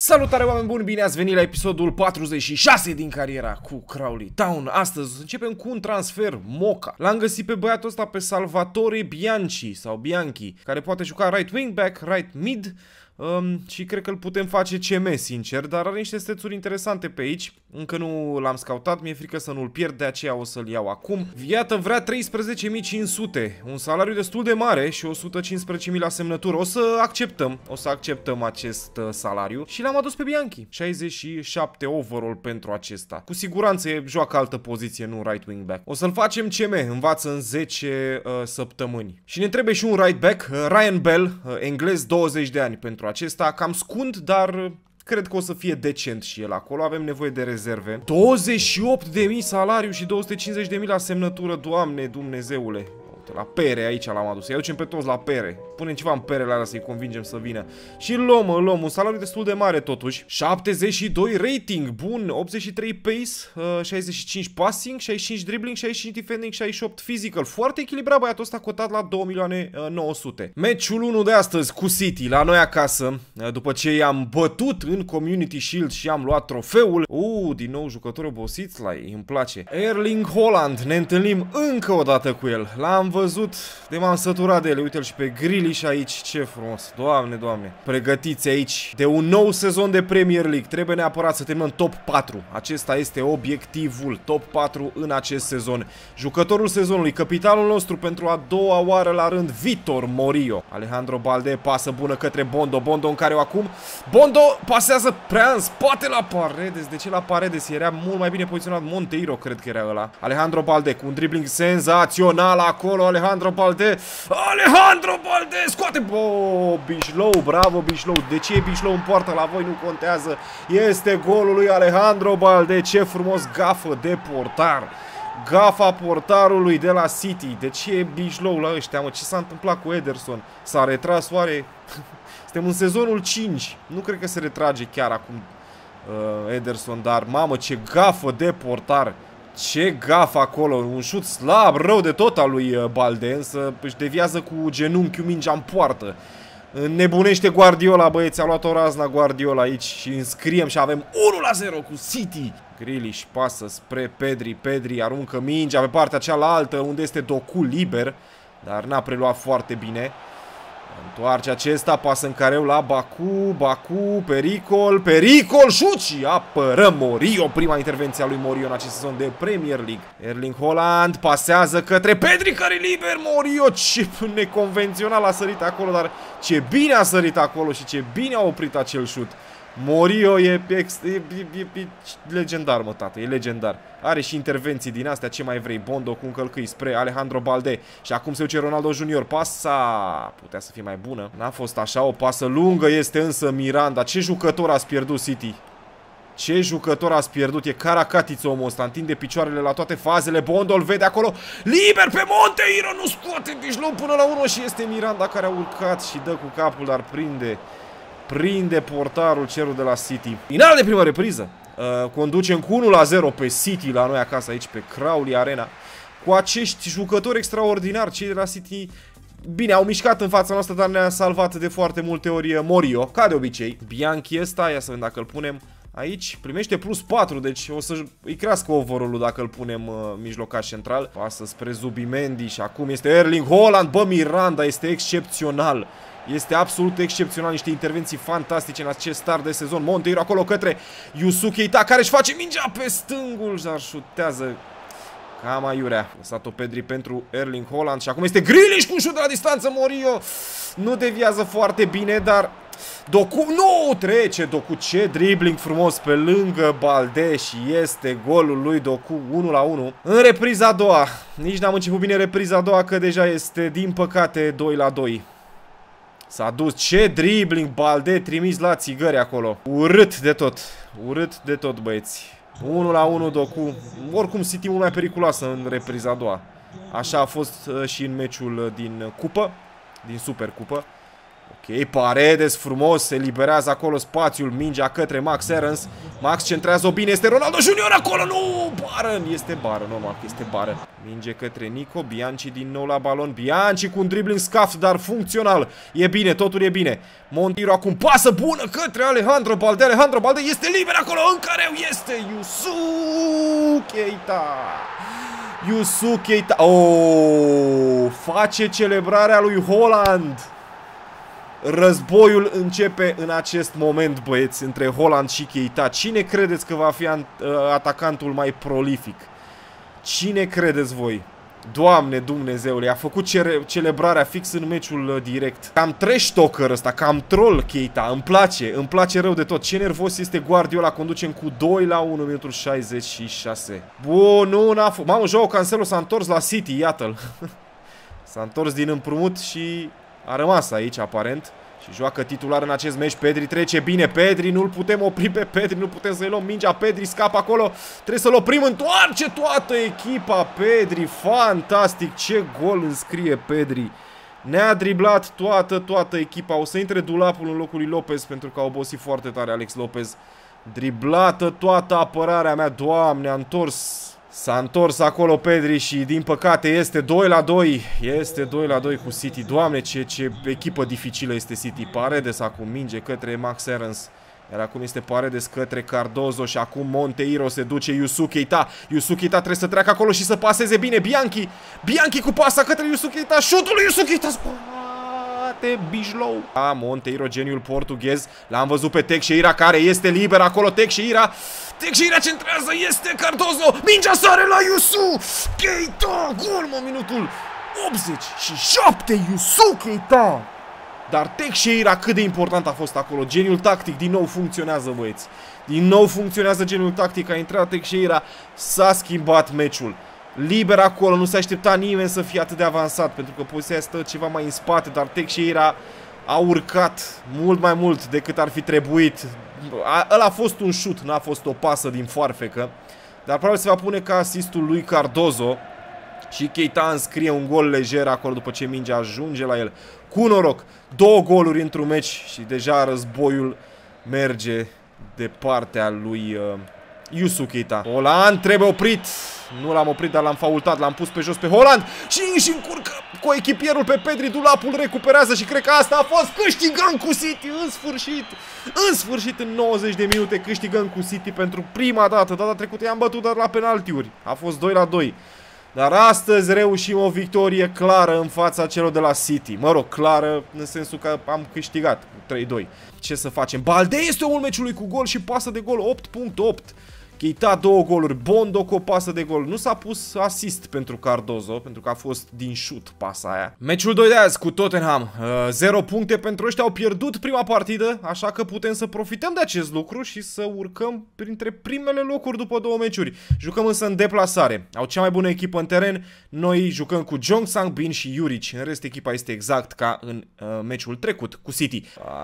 Salutare oameni buni, bine ați venit la episodul 46 din cariera cu Crawley Town. Astăzi începem cu un transfer Moca. L-am găsit pe băiatul ăsta, pe Salvatore Bianchi sau Bianchi, care poate juca right wing back, right mid. Și cred că îl putem face CM, sincer, dar are niște stețuri interesante pe aici. Încă nu l-am scoutat, mi-e frică să nu-l pierd, de aceea o să-l iau acum. Iată, vrea 13.500, un salariu destul de mare și 115.000 la semnătură. O să acceptăm acest salariu și l-am adus pe Bianchi. 67 overall pentru acesta. Cu siguranță joacă altă poziție, nu right wing back. O să-l facem CM, învață în 10 săptămâni. Și ne trebuie și un right back, Ryan Bell, englez, 20 de ani pentru acesta, cam scund, dar cred că o să fie decent și el acolo. Avem nevoie de rezerve. 28.000 salariu și 250.000 la semnătură, Doamne Dumnezeule. La pere aici l-am adus. Îi aducem pe toți la pere. Punem ceva în perele alea să-i convingem să vină. Și îl luăm. Un salariu destul de mare totuși. 72 rating. Bun. 83 pace. 65 passing. 65 dribbling. 65 defending. 68 physical. Foarte echilibrat băiatul ăsta, cotat la 2.900.000. Meciul 1 de astăzi cu City la noi acasă. După ce i-am bătut în Community Shield și am luat trofeul. Din nou jucători obosiți la ei. Îmi place. Erling Haaland. Ne întâlnim încă o dată cu el. L-am văzut, de m-am săturat de ele. Uite-l și pe Grealish aici, ce frumos. Doamne, Doamne. Pregătiți aici de un nou sezon de Premier League. Trebuie neapărat să terminăm top 4. Acesta este obiectivul, top 4 în acest sezon. Jucătorul sezonului, capitanul nostru pentru a doua oară la rând, Vitor Morio. Alejandro Balde, pasă bună către Bondo. Bondo în care o acum. Bondo pasează prea în spate la Paredes. De ce la Paredes? Era mult mai bine poziționat Monteiro, cred că era ăla. Alejandro Balde cu un dribbling senzațional acolo. Alejandro Balde, scoate, Bișlou, bravo Bișlou. De ce e Bișlou în poartă la voi nu contează. Este golul lui Alejandro Balde. Ce frumos gafă de portar. Gafa portarului de la City. De ce e Bișlou la ăștia, mă? Ce s-a întâmplat cu Ederson? S-a retras oare? Suntem în sezonul 5. Nu cred că se retrage chiar acum Ederson, dar mamă, ce gafă de portar. Ce gaf acolo, un șut slab, rău de tot al lui Balde, însă își deviază cu genunchiul mingea în poartă. Nebunește Guardiola, băieți, a luat o razna Guardiola aici și înscriem și avem 1-0 cu City. Grealish pasă spre Pedri, Pedri aruncă mingea pe partea cealaltă unde este Doku liber, dar n-a preluat foarte bine. Întoarce acesta, pasă în careu la Baku, pericol, șut și apărăm Morio. Prima intervenție a lui Morio în acest sezon de Premier League. Erling Haaland pasează către Pedri, care e liber. Morio, ce neconvențional a sărit acolo, dar ce bine a sărit acolo și ce bine a oprit acel șut. Morio e legendar, mă, tată, e legendar. Are și intervenții din astea, ce mai vrei. Bondo cu încălcâi spre Alejandro Balde. Și acum se duce Ronaldo Junior. Pasa putea să fie mai bună. N-a fost așa, o pasă lungă este însă Miranda. Ce jucător ați pierdut, City? Ce jucător ați pierdut? E caracatiță omul ăsta. Întinde picioarele la toate fazele. Bondo îl vede acolo. Liber pe Monteiro. Nu scoate Bișlou până la 1 și este Miranda care a urcat și dă cu capul, dar prinde portarul cerul de la City. Final de primă repriză. Conducem cu 1-0 pe City la noi acasă aici pe Crawley Arena. Cu acești jucători extraordinari, cei de la City. Bine, au mișcat în fața noastră, dar ne-a salvat de foarte multe ori Morio, ca de obicei. Bianchi ăsta, ia să vedem dacă îl punem aici. Primește plus 4, deci o să îi crească overall-ul dacă îl punem mijlocaș central. Pasă spre Zubimendi și acum este Erling Haaland. Bă, Miranda este excepțional. Este absolut excepțional, niște intervenții fantastice în acest start de sezon. Monteiro acolo către Yusuke Keita, care își face mingea pe stângul, dar șutează cam aiurea. Lăsat-o Pedri pentru Erling Haaland și acum este Grealish cu un șut de la distanță. Morio nu deviază foarte bine, dar Doku nu trece. Doku, ce dribbling frumos pe lângă Balde și este golul lui Doku, 1-1. În repriza a doua, nici n-am început bine repriza a doua, că deja este din păcate 2-2. S-a dus, ce dribbling, Balde trimis la țigări acolo. Urât de tot, băieți. 1-1 Doku. Oricum City mult mai periculoasă în repriza a doua. Așa a fost și în meciul din cupă, din Supercupă. Ok, Paredes frumos, se liberează acolo spațiul, mingea către Max Aarons. Max centrează-o bine, este Ronaldo Junior acolo, nu! Bară, este bară, normal că este bară. Minge către Nico, Bianchi din nou la balon, Bianchi cu un dribbling scaft, dar funcțional. E bine, totul e bine. Monteiro acum pasă bună către Alejandro Balde, Alejandro Balde este liber acolo, în care este Youssou Keita. Youssou Keita, oh, face celebrarea lui Haaland. Războiul începe în acest moment, băieți, între Haaland și Keita. Cine credeți că va fi atacantul mai prolific? Cine credeți voi? Doamne Dumnezeule, a făcut celebrarea fix în meciul direct. Cam trash talker ăsta, cam troll Keita, îmi place rău de tot. Ce nervos este Guardiola, conducem cu 2-1, minutul 66. Bun, nu n-a fost. Mamă, Joao Cancelo s-a întors la City, iată-l. S-a întors din împrumut și a rămas aici, aparent. Și joacă titular în acest meci. Pedri trece bine. Pedri, nu-l putem opri pe Pedri. Nu putem să-i luăm mingea. Pedri scapă acolo. Trebuie să-l oprim. Întoarce toată echipa. Pedri, fantastic. Ce gol înscrie Pedri. Ne-a driblat toată echipa. O să intre dulapul în locul lui Lopez, pentru că a obosit foarte tare Alex Lopez. Driblată toată apărarea mea. Doamne, a întors. S-a întors acolo Pedri și din păcate este 2-2. Este 2-2 cu City. Doamne, ce echipă dificilă este City. Paredes acum minge către Max Aarons. Iar acum este Paredes către Cardozo și acum Monteiro se duce Youssou Keita. Youssou Keita trebuie să treacă acolo și să paseze bine. Bianchi. Bianchi cu pasa către Youssou Keita. Șutul lui Youssou Keita. Bijlou. Monteiro, geniul portughez. L-am văzut pe Teixeira care este liber acolo. Teixeira centrează, este Cardozo. Mingea sare la Youssou Keita. Gol, mă, minutul 87. Youssou Keita. Dar Teixeira, cât de important a fost acolo. Geniul tactic din nou funcționează, băieți. Din nou funcționează geniul tactic. A intrat Teixeira. S-a schimbat meciul. Liber acolo, nu se aștepta nimeni să fie atât de avansat, pentru că poziția stă ceva mai în spate, dar Teixeira a urcat mult mai mult decât ar fi trebuit. Ăla a fost un șut, n-a fost o pasă din foarfecă, dar probabil se va pune ca asistul lui Cardozo și Keita înscrie un gol lejer acolo după ce mingea ajunge la el. Cu noroc, 2 goluri într-un meci și deja războiul merge de partea lui Youssou Keita. Haaland trebuie oprit. Nu l-am oprit, dar l-am faultat, l-am pus pe jos pe Haaland și încurcă cu echipierul pe Pedri. Dulapul recuperează și cred că asta a fost. Câștigăm cu City, în sfârșit. În sfârșit, în 90 de minute câștigăm cu City pentru prima dată. Data trecută i-am bătut doar la penaltiuri. A fost 2-2. Dar astăzi reușim o victorie clară în fața celor de la City. Mă rog, clară în sensul că am câștigat 3-2. Ce să facem? Balde este omul meciului cu gol și pasă de gol 8.8. Keita 2 goluri, Bondo cu o pasă de gol. Nu s-a pus asist pentru Cardozo, pentru că a fost din șut pasa aia. Meciul 2 de azi cu Tottenham. 0 puncte pentru ăștia, au pierdut prima partidă, așa că putem să profităm de acest lucru și să urcăm printre primele locuri după 2 meciuri. Jucăm însă în deplasare. Au cea mai bună echipă în teren. Noi jucăm cu Jong Sang-bin și Juric. În rest, echipa este exact ca în meciul trecut cu City.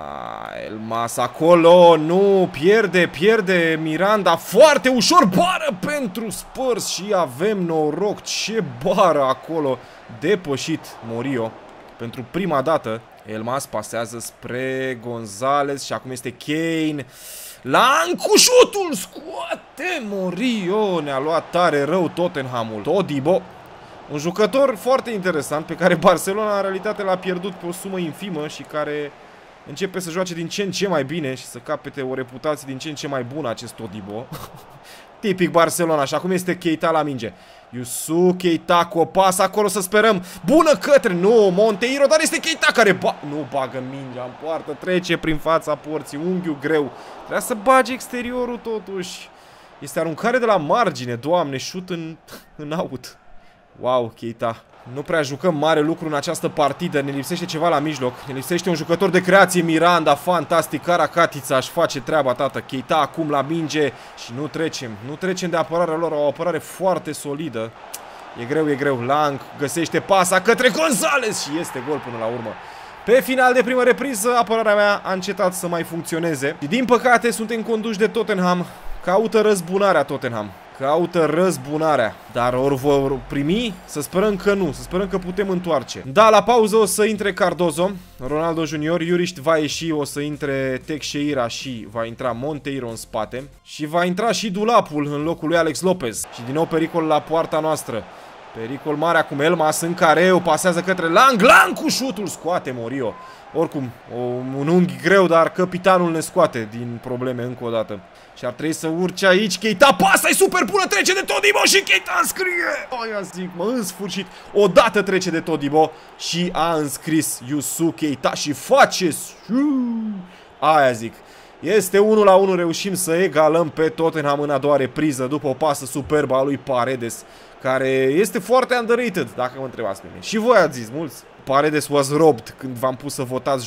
Elmas acolo, nu, pierde Miranda, foarte ușor, bară pentru Spurs și avem noroc. Ce bară acolo, depășit Morio pentru prima dată. Elmas pasează spre Gonzalez și acum este Kane. Lang cu șutul, scoate Morio. Ne-a luat tare rău Tottenhamul. Todibo, un jucător foarte interesant pe care Barcelona în realitate l-a pierdut pe o sumă infimă și care începe să joace din ce în ce mai bine și să capete o reputație din ce în ce mai bună acest Todibo. Tipic Barcelona. Și acum este Keita la minge. Youssou Keita cu o pasă acolo, să sperăm. Bună către, nu, Monteiro, dar este Keita care nu bagă mingea în poartă. Trece prin fața porții, unghiul greu. Trebuia să bage exteriorul totuși. Este aruncare de la margine, doamne, șut în out. Wow, Keita. Nu prea jucăm mare lucru în această partidă. Ne lipsește ceva la mijloc. Ne lipsește un jucător de creație. Miranda, fantastic. Caracatița își face treaba, tată. Keita acum la minge și nu trecem. Nu trecem de apărarea lor. O apărare foarte solidă. E greu. Lang găsește pasa către Gonzalez și este gol până la urmă. Pe final de primă repriză, apărarea mea a încetat să mai funcționeze. Și din păcate suntem conduși de Tottenham. Caută răzbunarea Tottenham. Caută răzbunarea. Dar ori vor primi? Să sperăm că nu. Să sperăm că putem întoarce. Da, la pauză o să intre Cardozo, Ronaldo Junior, Juric va ieși, o să intre Teixeira și va intra Monteiro în spate. Și va intra și Dulapul în locul lui Alex Lopez. Și din nou pericol la poarta noastră. Pericol mare acum, Elmas în careu, pasează către Lang, Lang cu șutul, scoate Morio. Oricum, un unghi greu, dar capitanul ne scoate din probleme încă o dată. Și ar trebui să urce aici, Keita, pasa e super bună, trece de Todibo și Keita înscrie! Aia zic, mă, în sfârșit, odată trece de Todibo și a înscris Youssou Keita și face... Aia zic. Este 1-1, reușim să egalăm pe Tottenham în a doua repriză după o pasă superbă a lui Paredes, care este foarte underrated, dacă mă întrebați pe mine. Și voi ați zis, mulți. Paredes was robbed când v-am pus să votați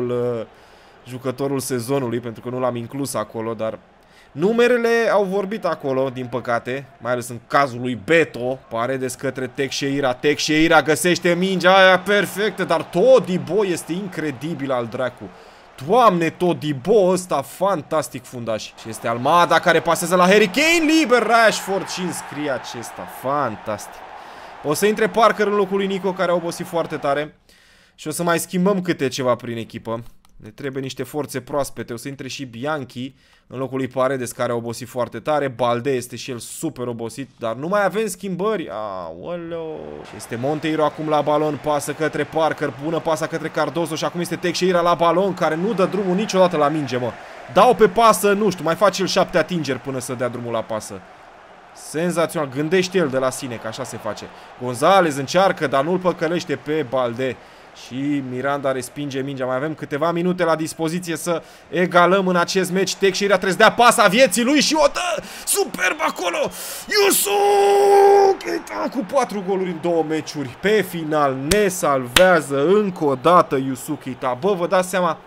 jucătorul sezonului, pentru că nu l-am inclus acolo, dar numerele au vorbit acolo, din păcate, mai ales în cazul lui Beto. Paredes către Teixeira, Teixeira găsește mingea aia perfectă, dar Todibo este incredibil al dracu. Doamne, Todibo ăsta fantastic fundaș. Și este Almada care pasează la Harry Kane, liber Rashford și înscrie acesta. Fantastic. O să intre Parker în locul lui Nico, care a obosit foarte tare. Și o să mai schimbăm câte ceva prin echipă. Ne trebuie niște forțe proaspete. O să intre și Bianchi în locul lui Paredes, care a obosit foarte tare. Balde este și el super obosit, dar nu mai avem schimbări. Aoleo. Este Monteiro acum la balon, pasă către Parker, bună pasa către Cardozo și acum este Teixeira la balon, care nu dă drumul niciodată la minge, mă. Dau pe pasă, nu știu, mai face el 7 atingeri până să dea drumul la pasă. Senzațional, gândește el de la sine că așa se face. Gonzalez încearcă, dar nu-l păcălește pe Balde. Și Miranda respinge mingea. Mai avem câteva minute la dispoziție să egalăm în acest meci. Teixeira trebuie să dea pasa vieții lui și o dă superb acolo. Youssou Keita cu 4 goluri în 2 meciuri. Pe final ne salvează încă o dată Youssou Keita. Bă, vă dați seama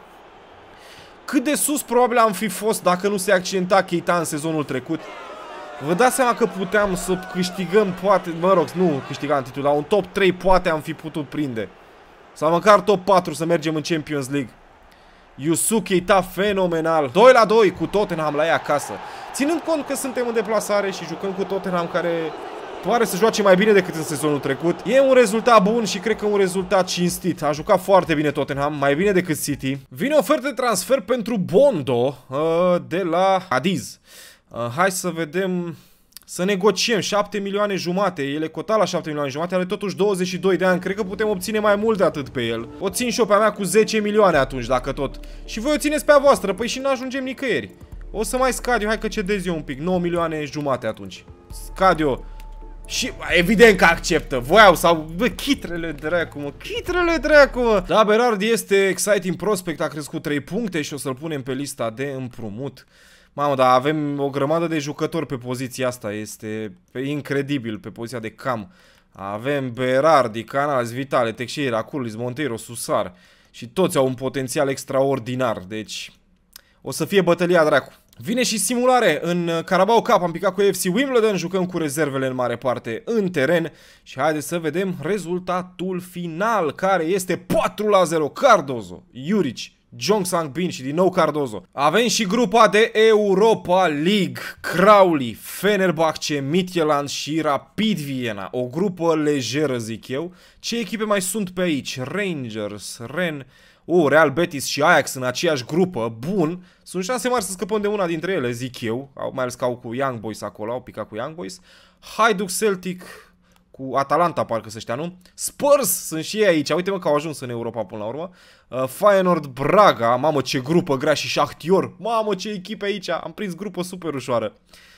cât de sus probabil am fi fost dacă nu se accidenta Keita în sezonul trecut. Vă dați seama că puteam să câștigăm, poate, mă rog, nu câștigam titlul, dar un top 3 poate am fi putut prinde. Sau măcar top 4 să mergem în Champions League. Youssou Keita fenomenal. 2-2 cu Tottenham la ea acasă. Ținând cont că suntem în deplasare și jucăm cu Tottenham, care pare să joace mai bine decât în sezonul trecut, e un rezultat bun și cred că un rezultat cinstit. A jucat foarte bine Tottenham, mai bine decât City. Vine ofertă de transfer pentru Bondo de la Cadiz. Hai să vedem, să negociem 7 milioane jumate. El e cotat la 7 milioane jumate, are totuși 22 de ani. Cred că putem obține mai mult de atât pe el. O țin și eu pe a mea cu 10 milioane atunci, dacă tot. Și voi o țineți pe a voastră, păi și n-ajungem nicăieri. O să mai scad eu, hai că cedez eu un pic, 9 milioane jumate atunci. Scad eu. Și evident că acceptă. Voiau sau... Bă, chitrele dracu, mă. Chitrele dracu, mă. Da, Berardi este exciting prospect, a crescut 3 puncte și o să-l punem pe lista de împrumut. Mamă, dar avem o grămadă de jucători pe poziția asta. Este incredibil pe poziția de cam. Avem Berardi, Canales, Vitale, Teixeira, Curlis, Monteiro, Susar. Și toți au un potențial extraordinar. Deci o să fie bătălia dracu. Vine și simulare în Carabao Cup, am picat cu FC Wimbledon, jucăm cu rezervele în mare parte în teren și haideți să vedem rezultatul final, care este 4-0, Cardozo, Juric, Jong-Sang-Bin și din nou Cardozo. Avem și grupa de Europa League, Crowley, Fenerbahce, Midtjylland și Rapid Viena. O grupă lejeră, zic eu. Ce echipe mai sunt pe aici? Rangers, Rennes, Real Betis și Ajax în aceeași grupă. Bun, sunt șanse mari să scăpăm de una dintre ele, zic eu. Mai ales că au cu Young Boys acolo, au picat cu Young Boys. Hajduk Celtic cu Atalanta, parcă să știa, nu? Spurs sunt și ei aici, uite mă că au ajuns în Europa până la urmă. Feyenoord Braga, mamă ce grupă grea, și Shakhtyor, mamă ce echipe aici, am prins grupă super ușoară.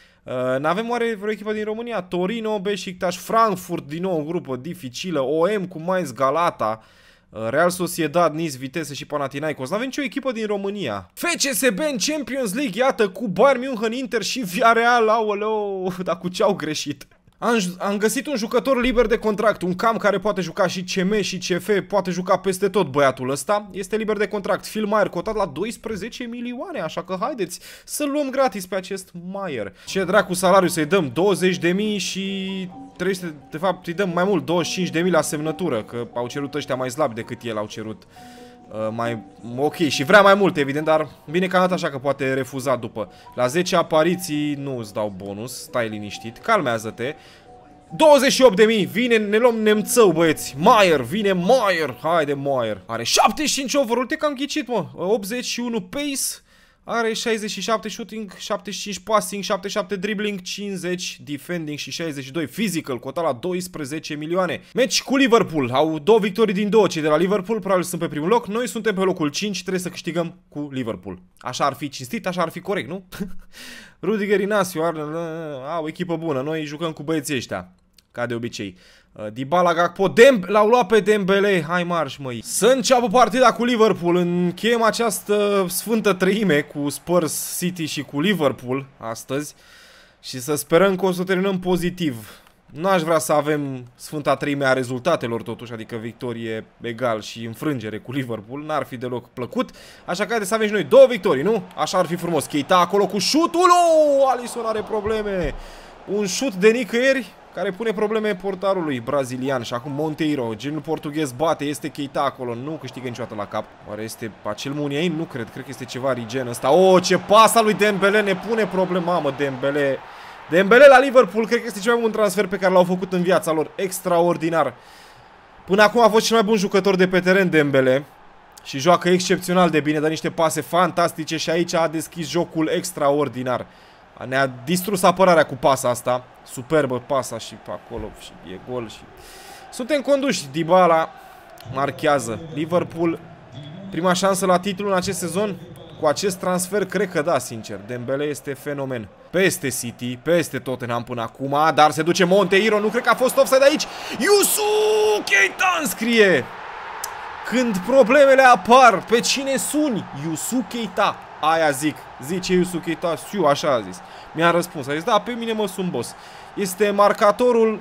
N-avem oare vreo echipă din România? Torino, Beşiktaş, Frankfurt, din nou o grupă dificilă, OM cu Mainz, Galata, Real Sociedad, Nice, Vitesse și Panathinaikos. N-avem nicio echipă din România. FCSB în Champions League, iată, cu Bayern München, Inter și Villarreal, aoleu, dar cu ce au greșit? Am găsit un jucător liber de contract, un cam care poate juca și CM și CF, poate juca peste tot băiatul ăsta. Este liber de contract. Phil Mayer, cotat la 12 milioane, așa că haideți să-l luăm gratis pe acest Mayer. Ce dracu salariu să-i dăm? 20.000 și 300, de fapt îi dăm mai mult, 25.000 la semnătură, că au cerut ăștia mai slabi decât el au cerut. ok, și vrea mai mult, evident, dar bine că am dat așa că poate refuza după. La 10 apariții nu îți dau bonus, stai liniștit, calmează-te. 28.000, vine, ne luăm nemțău, băieți. Maier, vine Maier, haide Maier. Are 75 overall, te cam ghicit, mă. 81 pace. Are 67 shooting, 75 passing, 77 dribbling, 50 defending și 62 physical, cotat la 12 milioane. Meci cu Liverpool, au 2 victorii din 2, cei de la Liverpool probabil sunt pe primul loc, noi suntem pe locul 5, trebuie să câștigăm cu Liverpool. Așa ar fi cinstit, așa ar fi corect, nu? Rudiger, Inacio, au echipă bună, noi jucăm cu băieții ăștia, ca de obicei. Dybala, Gakpo, l-au luat pe Dembele, hai marș măi. Să înceapă partida cu Liverpool, încheiem această sfântă treime cu Spurs, City și cu Liverpool astăzi. Și să sperăm că o să terminăm pozitiv. Nu aș vrea să avem sfânta treime a rezultatelor totuși, adică victorie egal și înfrângere cu Liverpool, n-ar fi deloc plăcut. Așa că haideți să avem și noi 2 victorii, nu? Așa ar fi frumos. Keita acolo cu șutul, Alisson are probleme. Un șut de nicăieri care pune probleme portarului brazilian. Și acum Monteiro, genul portughez bate, este Keita acolo, nu câștigă niciodată la cap. Oare este acel Muniain? Nu cred, cred că este ceva Rigen ăsta. Ce pas al lui Dembele, ne pune problema, mă, Dembele. Dembele la Liverpool, cred că este cel mai bun transfer pe care l-au făcut în viața lor, extraordinar. Până acum a fost cel mai bun jucător de pe teren Dembele și joacă excepțional de bine, dă niște pase fantastice și aici a deschis jocul extraordinar. Ne-a distrus apărarea cu pasa asta. Superbă pasa și pe acolo și e gol și... Suntem conduși. Dybala marchează. Liverpool, prima șansă la titlu în acest sezon. Cu acest transfer, cred că da, sincer. Dembele este fenomen. Peste City, peste Tottenham până acum. Dar se duce Monteiro, nu cred că a fost offside aici. Youssou Keita înscrie. Când problemele apar, pe cine suni? Youssou Keita. Aia zic, zice Youssou Keita, așa a zis. Mi-a răspuns, a zis, da, pe mine mă sun boss. Este marcatorul,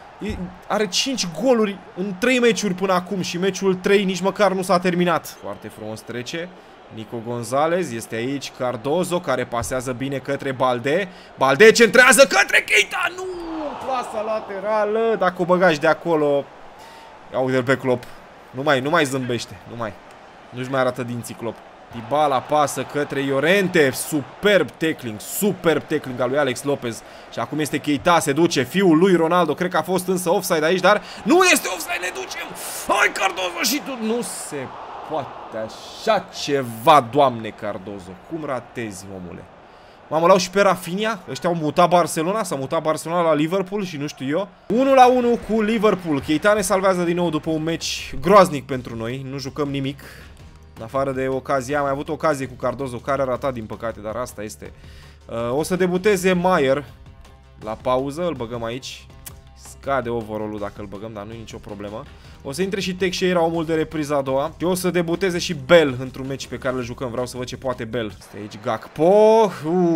are 5 goluri în 3 meciuri până acum și meciul 3 nici măcar nu s-a terminat. Foarte frumos trece. Nico Gonzalez este aici, Cardozo care pasează bine către Balde. Balde centrează către Keita, nu! Plasa laterală, dacă o băgași de acolo. Ia uite-l pe Klopp. Nu mai zâmbește, nu-și mai arată dinții Klopp. Dybala pasă către Llorente, superb tackling al lui Alex Lopez. Și acum este Keita, se duce, fiul lui Ronaldo, cred că a fost însă offside aici, dar nu este offside, ne ducem. Hai Cardozo și tu, nu se poate așa ceva, doamne Cardozo, cum ratezi, omule. Mamă, l-au și pe Rafinha, ăștia au mutat Barcelona, s-a mutat Barcelona la Liverpool și nu știu eu. 1-1 cu Liverpool, Keita ne salvează din nou după un meci groaznic pentru noi, nu jucăm nimic. În afară de ocazie, am mai avut ocazie cu Cardozo, care a ratat din păcate, dar asta este. O să debuteze Maier la pauză, îl băgăm aici. Scade overall-ul dacă îl băgăm, dar nu e nicio problemă. O să intre și Teixeira, omul de repriză a doua. Și o să debuteze și Bell într-un meci pe care îl jucăm. Vreau să văd ce poate Bell. Este aici Gakpo.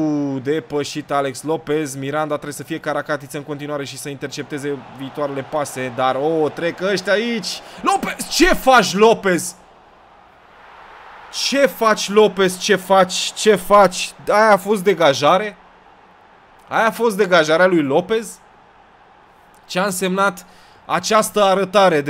Depășit Alex Lopez. Miranda trebuie să fie caracatiță în continuare și să intercepteze viitoarele pase. Dar, trec ăștia aici. Lopez! Ce faci, Lopez? Ce faci, Lopez? Ce faci? Aia a fost degajare? Aia a fost degajarea lui Lopez? Ce a însemnat această arătare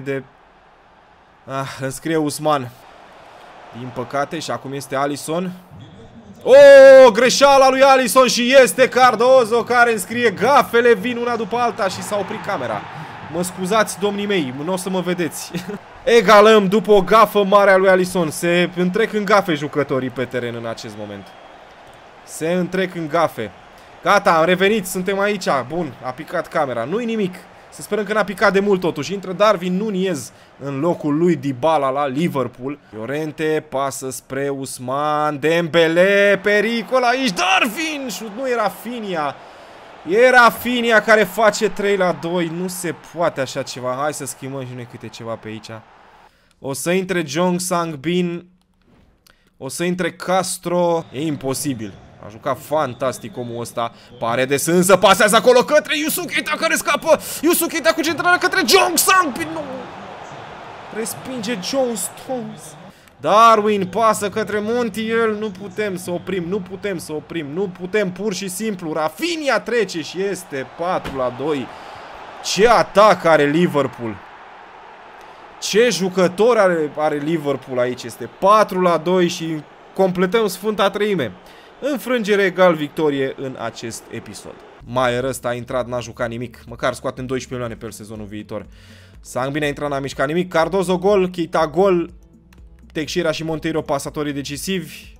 înscrie Usman. Din păcate, și acum este Alisson. Greșeala lui Alisson și este Cardozo care înscrie. Gafele vin una după alta și s-a oprit camera. Mă scuzați, domnii mei, nu o să mă vedeți. Egalăm după o gafă mare a lui Alisson. Se întrec în gafe jucătorii pe teren în acest moment. Se întrec în gafe. Gata, am revenit, suntem aici. Bun, a picat camera, nu-i nimic. Să sperăm că n-a picat de mult totuși. Intră Darwin Nunez în locul lui Dybala la Liverpool. Llorente pasă spre Usman. Dembele, pericol aici. Darwin! Nu era Rafinha. E Rafinha care face 3-2. Nu se poate așa ceva. Hai să schimbăm și noi câte ceva pe aici. O să intre Jong Sang-bin. O să intre Castro. E imposibil. A jucat fantastic omul ăsta. Paredes însă pasează acolo către Youssou Keita care scapă. Youssou Keita cu centrarea către Jong Sang-bin. Nu! Respinge John Stones. Darwin pasă către Montiel. Nu putem să oprim, nu putem să oprim. Nu putem pur și simplu. Rafinha trece și este 4-2. Ce atac are Liverpool. Ce jucător are Liverpool aici. Este 4-2 și completăm Sfânta Treime. Înfrângere egal victorie în acest episod. Maier ăsta a intrat, n-a jucat nimic. Măcar scoatem 12 milioane pe el sezonul viitor. Sangbine a intrat, n-a mișcat nimic. Cardozo gol, Keita gol. Teixeira și Monteiro pasatorii decisivi.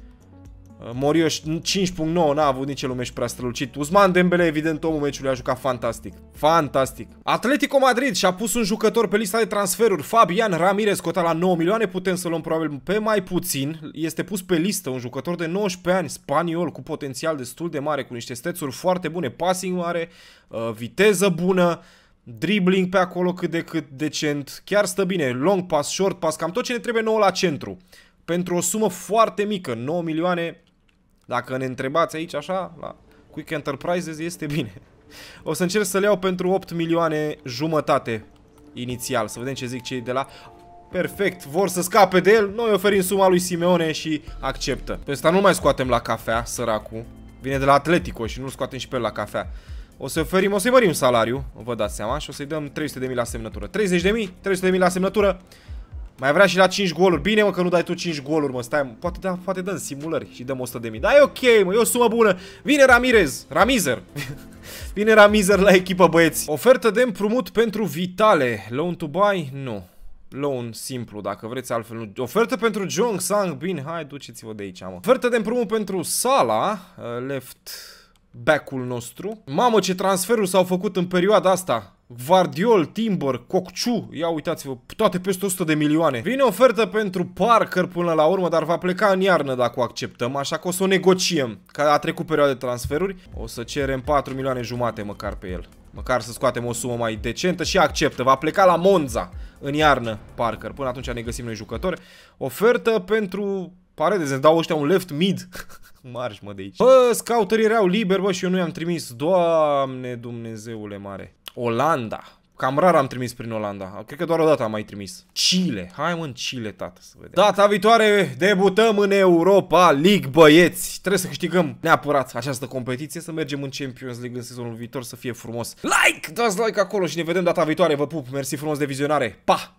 Morio 5.9, n-a avut nici el un meci prea strălucit. Ousmane Dembele, evident, omul meciului, a jucat fantastic. Fantastic. Atletico Madrid și-a pus un jucător pe lista de transferuri. Fabian Ramirez, cotat la 9 milioane. Putem să luăm probabil pe mai puțin. Este pus pe listă un jucător de 19 ani, spaniol, cu potențial destul de mare, cu niște stats-uri foarte bune, passing mare, viteză bună, dribbling pe acolo cât de cât decent. Chiar stă bine, long pass, short pass, cam tot ce ne trebuie nouă la centru. Pentru o sumă foarte mică, 9 milioane. Dacă ne întrebați aici așa, la Quick Enterprises, este bine. O să încerc să le iau pentru 8 milioane jumătate inițial. Să vedem ce zic cei de la... Perfect, vor să scape de el. Noi oferim suma lui Simeone și acceptă. Pe ăsta nu mai scoatem la cafea, săracul. Vine de la Atletico și nu-l scoatem și pe el la cafea. O să-i mărim salariul, vă dați seama, și o să-i dăm 300.000 la semnătură. 30.000, 300.000 la semnătură. Mai vrea și la 5 goluri. Bine, mă, că nu dai tu 5 goluri, mă. Stai, poate dăm simulări și dăm 100.000. Dar e ok, mă, e o sumă bună. Vine Ramizer. Vine Ramizer la echipă, băieți. Ofertă de împrumut pentru Vitale. Loan to buy? Nu. Loan simplu, dacă vreți, altfel nu. Ofertă pentru Jong Sang. Bine, hai, duceți-vă de aici, mă. Ofertă de împrumut pentru Salah, left back-ul nostru. Mamă, ce transferuri s-au făcut în perioada asta. Guardiol, Timber, Cocciu, ia uitați-vă, toate peste 100 de milioane. Vine ofertă pentru Parker până la urmă, dar va pleca în iarnă dacă o acceptăm, așa că o să o negociem. Că a trecut perioada de transferuri, o să cerem 4 milioane jumate măcar pe el. Măcar să scoatem o sumă mai decentă și acceptă. Va pleca la Monza în iarnă Parker, până atunci ne găsim noi jucători. Ofertă pentru Paredes, îmi dau ăștia un left mid. Marș, mă, de aici. Bă, scouterii erau liberi, bă, și eu nu i-am trimis. Doamne, Dumnezeule mare. Olanda. Cam rar am trimis prin Olanda. Cred că doar o dată am mai trimis. Chile. Hai, mă, în Chile, tată, să vedem. Data viitoare debutăm în Europa League, băieți. Trebuie să câștigăm neapărat această competiție, să mergem în Champions League în sezonul viitor, să fie frumos. Like! Dați like acolo și ne vedem data viitoare. Vă pup. Mersi frumos de vizionare. Pa!